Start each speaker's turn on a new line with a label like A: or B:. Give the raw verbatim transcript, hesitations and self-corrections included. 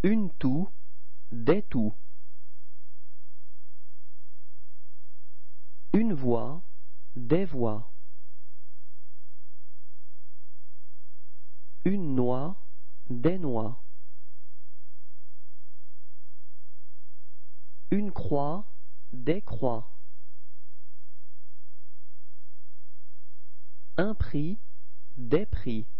A: Une toux, des toux. Une voix, des voix. Une noix, des noix. Une croix, des croix. Un prix, des prix.